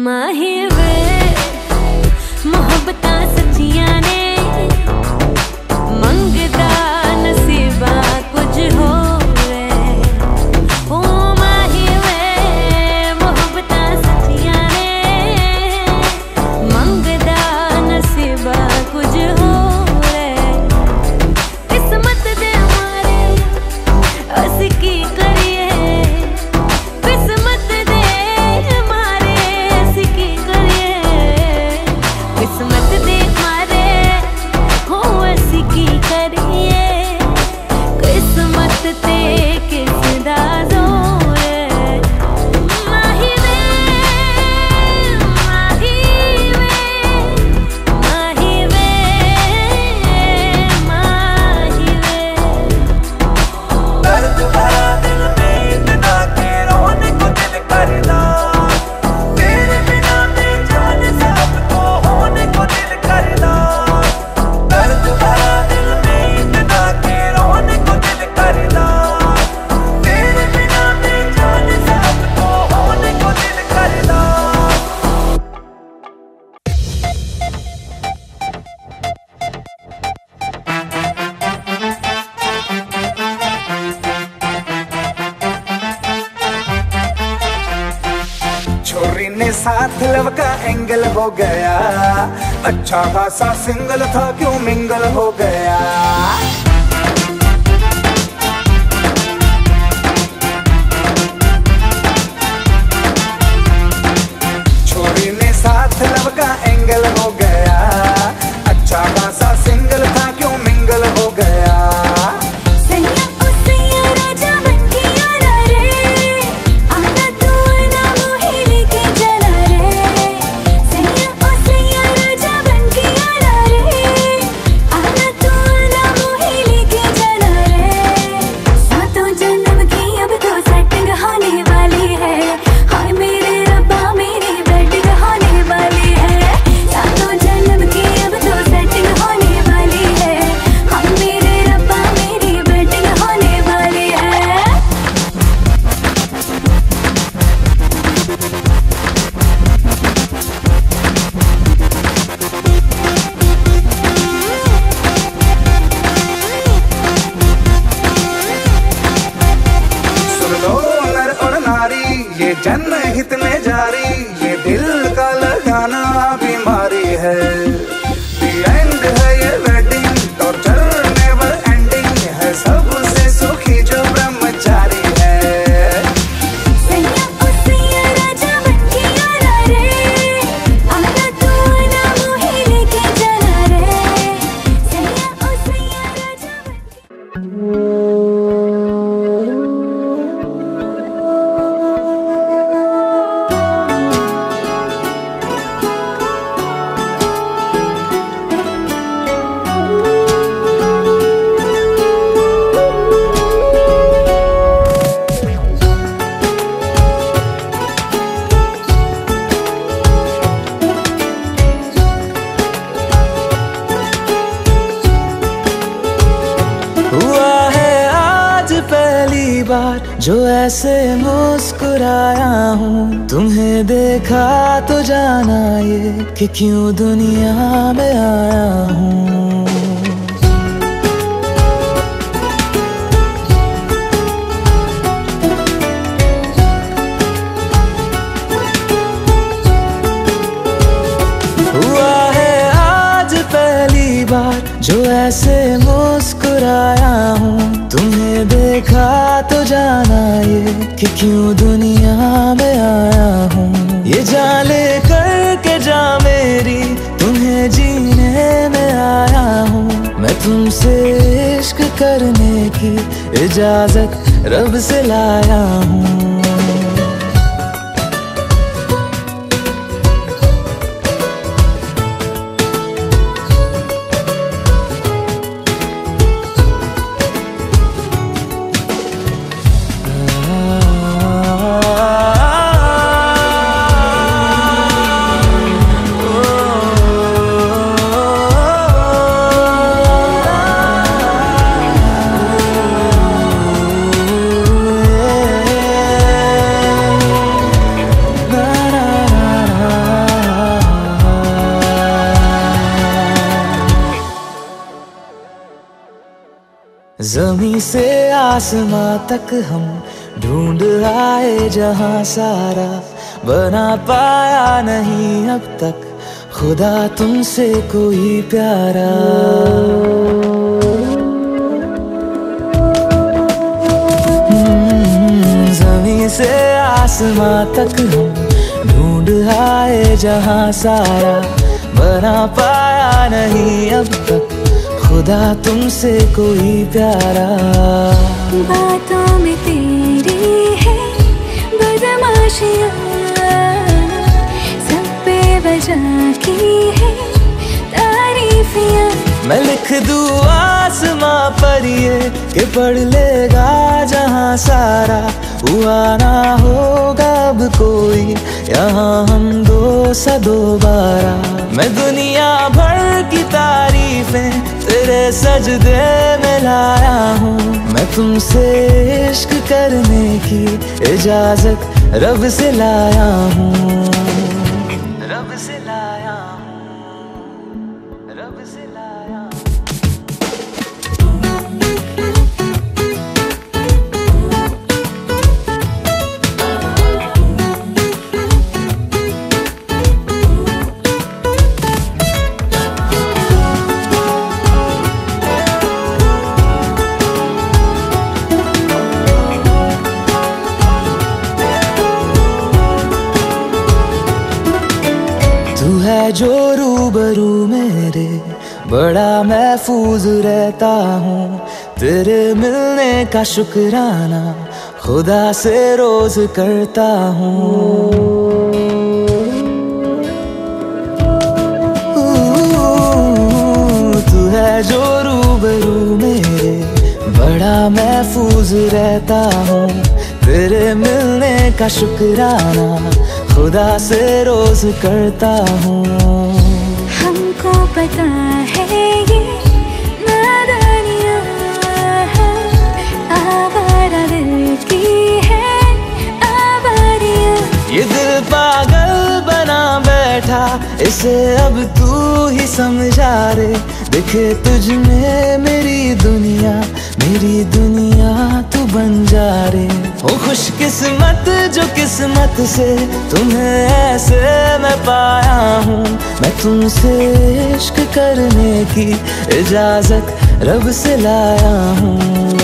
माही वे मोहब्बतां सच्चियां ने मंगदा नसीबा कुछ होवे। ओ माही वे मोहब्बतां सच्चियां ने मंगदा नसीबा कुछ होवे। किस्मत दे मारे असी की करिए, किस्मत दे मारे असी की करिए, किस्मत दे मारे हो असी की करिए, किस्मत ते किसदा जोर है। माही वे माही वे माही वे माही वे। दर्द भरा दिल में इतना के रोने को दिल करना, तेरे बिना बेजान सबको होने को दिल करना। दर्द भरा दिल में इतना के रोने को दिल करना, तेरे बिना बेजान सबको होने को दिल करना। छोरी ने साथ लव का एंगल हो गया, अच्छा खासा सिंगल था क्यों मिंगल हो गया। छोरी ने साथ लव का एंगल हो गया, अच्छा खासा सिंगल था क्यों मिंगल हो गया। सैया ओ सैया राजा बनके आना रे, आना तू ना मोहे लेके चला रे। सैया ओ सैया राजा बनके आना रे, आना तू ना मोहे लेके चला रे। सातों जन्म की अब तो सेटिंग होने वाली है, हाय मेरे रब्बा मेरी वेडिंग होने वाली है। सातों जन्म की अब तो सेटिंग होने वाली है, हाय मेरे रब्बा मेरी वेडिंग होने वाली है। सुन लो नर और नारी, ये जनहित में जारी, ये दिल का लगाना बीमारी है। The end है ये वेडिंग, टॉर्चर नेवर एंडिंग है, सबसे सुखी जो ब्रह्मचारी है। सैया ओ सैया राजा बनके आना रे, आना तू ना मोहे लेके चला रे। सैया ओ सैया राजा बनके। हुआ है आज पहली बार जो ऐसे मुस्कुराया हूँ, तुम्हें देखा तो जाना ये कि क्यों दुनिया में आया हूँ। हुआ है आज पहली बार जो ऐसे मुस्कुराया हूँ, तुम्हें देखा तो जाना ये कि क्यों दुनिया में आया हूँ। ये जान ले करके जा मेरी, तुम्हें जीने में आया हूँ। मैं तुमसे इश्क करने की इजाजत रब से लाया हूँ। जमीन से आसमां तक हम ढूंढ आए जहां सारा, बना पाया नहीं अब तक खुदा तुमसे कोई प्यारा। जमीन से आसमां तक हम ढूंढ आए जहां सारा, बना पाया नहीं अब तक खुदा तुमसे कोई प्यारा। बातों में तेरी है बदमाशियाँ, सब बेवजह की है तारीफियाँ। मैं लिख दूँ आसमां पर ये कि पढ़ लेगा जहां सारा, हुआ ना होगा अब कोई यहाँ हम दो सा दोबारा। मैं दुनिया भर की तारीफें तेरे सजदे में लाया हूँ, मैं तुमसे इश्क करने की इजाजत रब से लाया हूँ, रब से लाया हूँ, रब से लाया हूँ। तू है जो रूबरू मेरे, बड़ा महफूज रहता हूँ, तेरे मिलने का शुक्राना खुदा से रोज करता हूँ। तू है जो रूबरू मेरे, बड़ा महफूज रहता हूँ, तेरे मिलने का शुक्राना खुदा से रोज करता हूँ। हमको पता है ये नादानियाँ आवारा दिल की है आवारियाँ। ये दिल पागल बना बैठा, इसे अब तू ही समझा रे। दिखे तुझ में मेरी दुनिया तू बन जा रे। ओ खुशकिस्मत जो किस्मत से तुम्हें ऐसे मैं पाया हूँ, मैं तुमसे इश्क करने की इजाजत रब से लाया हूँ।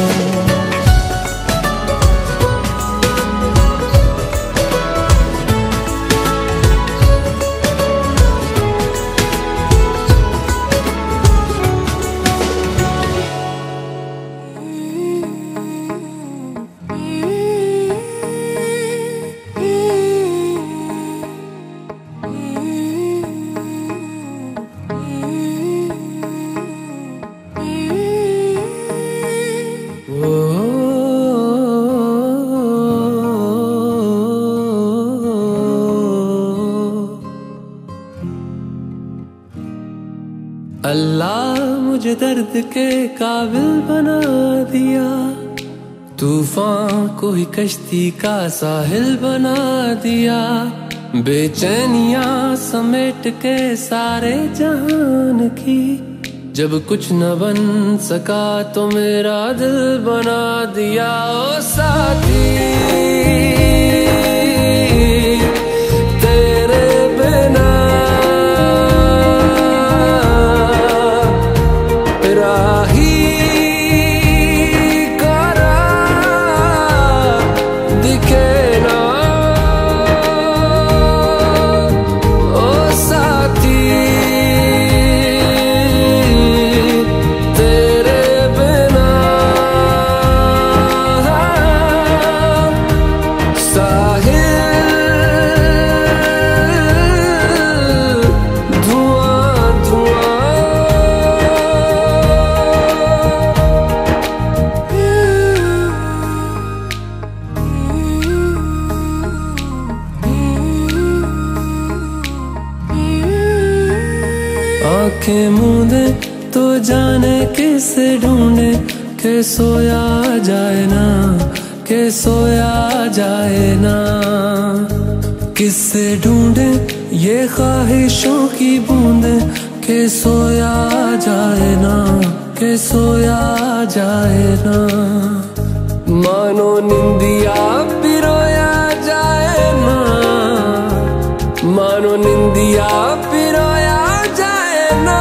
अल्लाह मुझे दर्द के काबिल बना दिया, तूफान को ही कश्ती का साहिल बना दिया। बेचैनियां समेट के सारे जहान की, जब कुछ न बन सका तो मेरा दिल बना दिया। ओ साथी तेरे बिना राही करा दिखे ना। ओ साथी तेरे बिना साहिल धुआं धुआं। आंखें मूंदे तो जाने किसे ढूंढे, के सोया जाए ना, के सोया जाए ना। किससे ढूंढे ये ख्वाहिशों की बूंदे, के सोया जाए ना, के सोया जाए ना, मानो निंदिया पिरोया जाए ना, मानो निंदिया पिरोया जाए ना।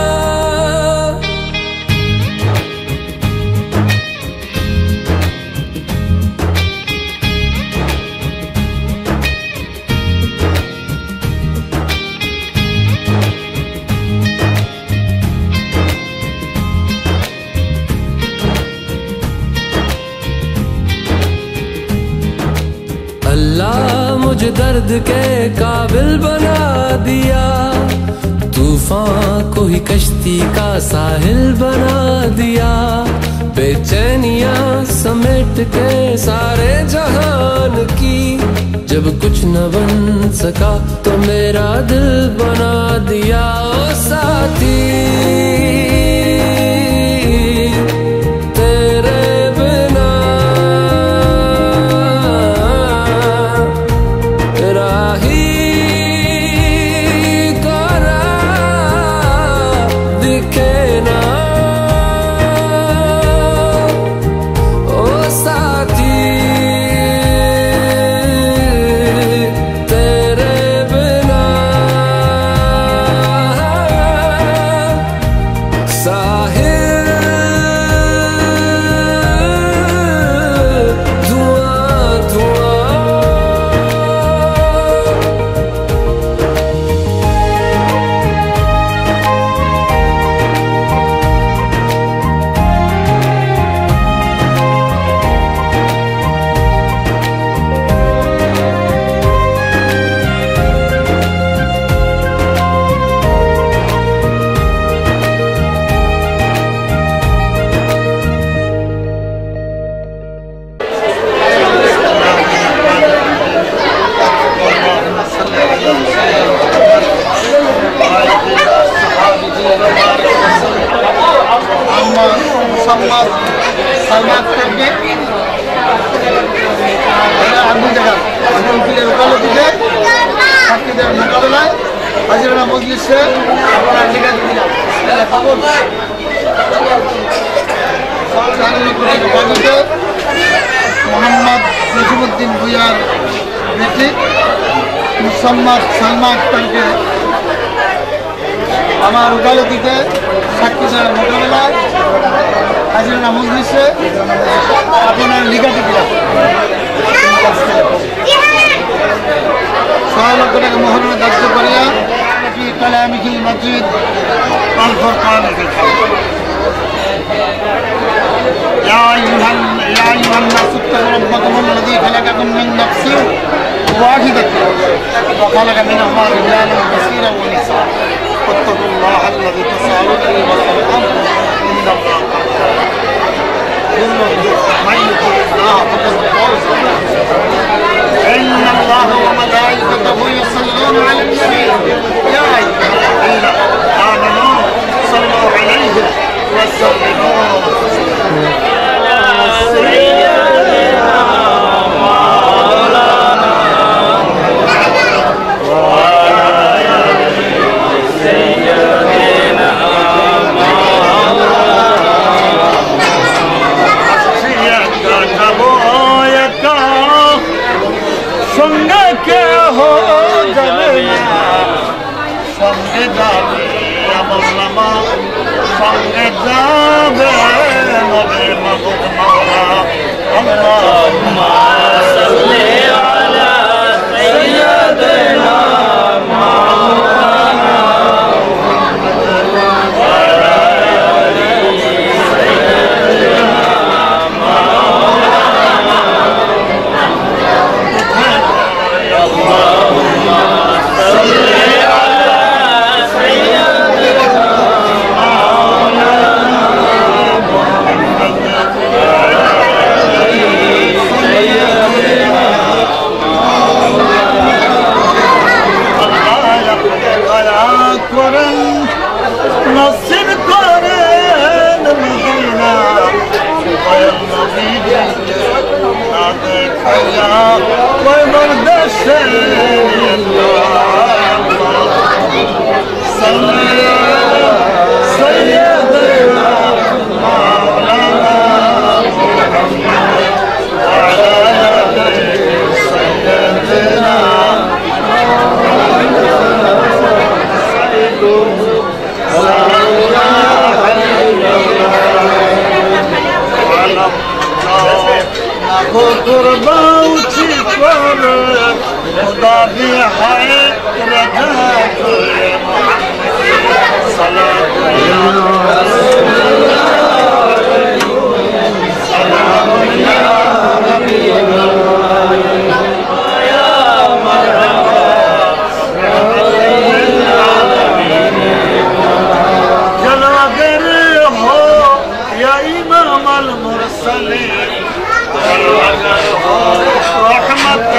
अल्लाह मुझे दर्द के काबिल बना दिया, तूफान को ही कश्ती का साहिल बना दिया। बेचैनियां समेट के सारे जहान की, जब कुछ न बन सका तो मेरा दिल बना दिया। ओ साथी सलमान करके মোকাবেলায় হাজিরা মজলিসে আপনারা লিখে দিলাম মোহাম্মদ জসিমউদ্দিন ভুঁইয়ার বেটি মুসাম্মদ সালমা আক্তারকে আমার উকালতিতে সাক্ষী দেওয়ার মোকাবেলায় হাজিরা মজলিসে আপনার লিখাটি দিলাম 6 লক্ষ টাকা মহরণের দায়িত্ব করিয়া কি কালামিল মসজিদ আল-ফুরকান يا أيها الناس اتقوا ربكم الذي خلقكم من نفس واحدة وخلق منها رجالا كثيرا ونساء واتقوا الله الذي تساءلون به والأرحام إن الله من يطع الله فقد فاز إن الله وملائكته يصلون على النبي يا أيها الذين آمنوا صلوا عليه وسلموا Yeah. वल मुरसलीन तुम अगर हो रहमत